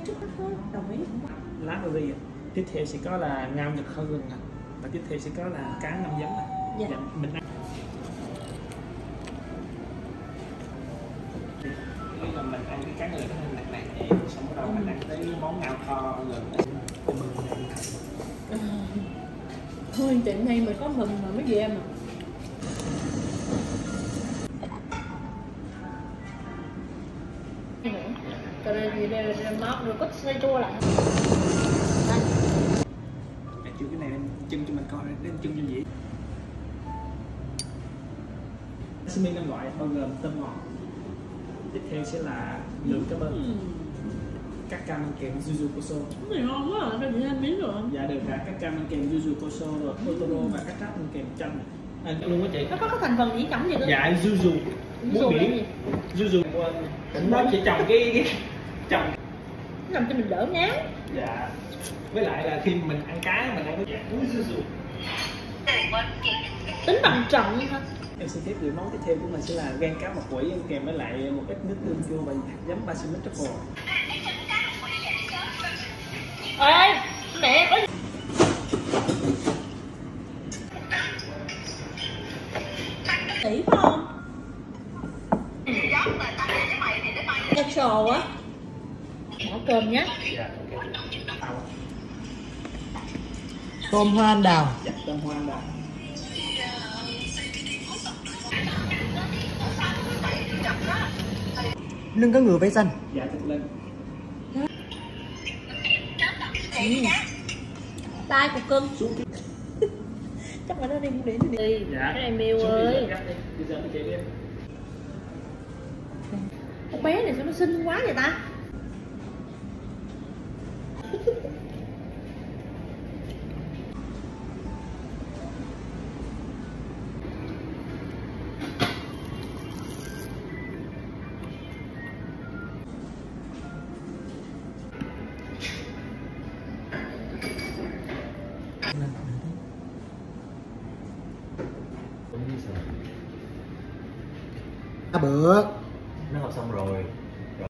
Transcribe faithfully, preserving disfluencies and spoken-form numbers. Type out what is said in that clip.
trước hết thôi, đồng ý. Lá curry ạ. Tiếp theo sẽ có là ngao nhật kho gừng ạ. Và tiếp theo sẽ có là cá ngâm giấm ạ. Dạ. Dạ, mình ăn. Khi mà mình ăn cái cá ngừ nó hơi nặng nặng, xong bắt đầu mình ăn tới món ngao kho gừng. Thôi tiệm này mới có mừng mà mới về mà. Rồi thì móc rồi có xoay chua lại. Để chưa cái này em chân cho mình coi, để em chân cho dĩ. Sashimi năm loại bao gồm tôm ngọt. Tiếp theo sẽ là lượng cá bơn. Ừ. Các cam ăn kèm yuzu koso. Cái này ngon quá à, cho chị ăn miếng rồi. Dạ được cả các cam ăn kèm yuzu koso rồi otoro và các rác ăn kèm chanh. Anh luôn á chị. Nó có cái thành phần gì chấm gì nữa? Dạ yuzu. Muối biển. Yuzu. Nó chỉ trồng cái, cái trồng làm cho mình đỡ ngán. Dạ. Với lại là khi mình ăn cá mình ăn cái muối yuzu. Tính bằng trọng hả? Em xin phép gửi món tiếp theo của mình sẽ là gan cá mọc quỷ kèm với lại một ít nước tương chua và hạt giấm balsamic truffle. Ê, mẹ có tỷ phải không? Extra á. Bỏ cơm nhé. Dạ, ok. Tôm hoa anh đào. Dạ, tôm hoa anh đào. Lưng cá ngừ vây xanh. Dạ, thịt lưng. Ừ. Tai của cưng. Chắc là nó đi cũng đi đi. Dạ. Cái này Miu ơi. Bây giờ chị đi. Con bé này sao nó xinh quá vậy ta? Cá bự. Nó học xong rồi.